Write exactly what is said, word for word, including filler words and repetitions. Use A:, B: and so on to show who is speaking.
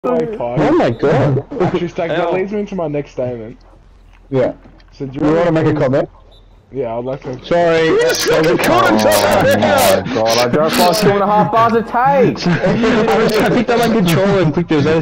A: Like,
B: Oh my god.
A: actually, Stack, that leads me into my next statement.
B: Yeah.
A: So, do
B: You want to make a comment?
A: Yeah, I'd like to.
B: Sorry.
C: Second corner,
B: Oh my god, I just lost two and a half bars of tape! I picked up my controller and clicked those